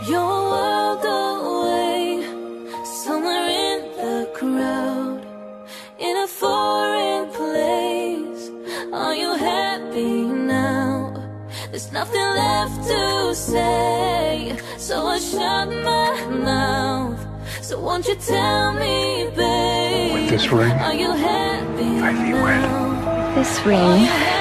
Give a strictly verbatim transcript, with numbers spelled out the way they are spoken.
your world away, somewhere in the crowd, in a foreign place. Are you happy now? There's nothing left to say, so I shut my mouth. So won't you tell me, babe, With this ring, are you happy I thee wed. now? This ring